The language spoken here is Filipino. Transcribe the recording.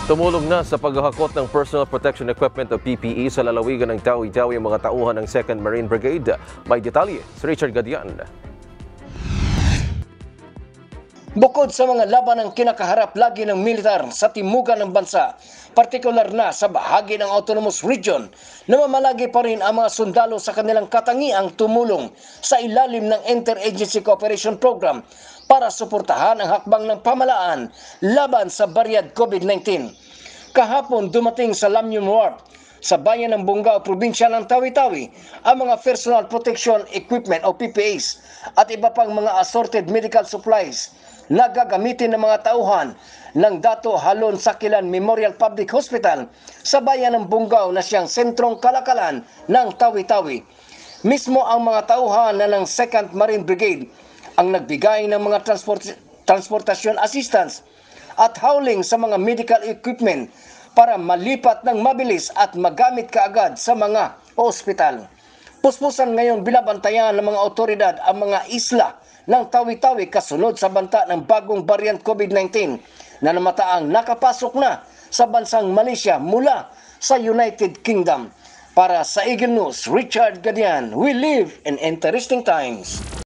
Tumulong na sa paghahakot ng personal protection equipment o PPE sa lalawigan ng Tawi-Tawi ang mga tauhan ng 2nd Marine Brigade. May detalye si Richard Gadian. Bukod sa mga laban ng kinakaharap lagi ng militar sa timugan ng bansa, partikular na sa bahagi ng autonomous region, namamalagi pa rin ang mga sundalo sa kanilang katangiang tumulong sa ilalim ng Interagency Cooperation Program para suportahan ang hakbang ng pamalaan laban sa bariyad COVID-19. Kahapon dumating sa Lamyun Ward sa bayan ng Bungao, probinsya ng Tawi-Tawi, ang mga personal protection equipment o PPEs at iba pang mga assorted medical supplies na gagamitin ng mga tauhan ng Dato Halon Sakilan Memorial Public Hospital sa bayan ng Bungao na siyang sentrong kalakalan ng Tawi-Tawi. Mismo ang mga tauhan na ng 2nd Marine Brigade ang nagbigay ng mga transportation assistance at hauling sa mga medical equipment para malipat ng mabilis at magamit kaagad sa mga ospital. Puspusan ngayon binabantayan ng mga otoridad ang mga isla ng Tawi-Tawi kasunod sa banta ng bagong variant COVID-19 na namataang nakapasok na sa bansang Malaysia mula sa United Kingdom. Para sa Eagle News, Richard Gadian, we live in interesting times.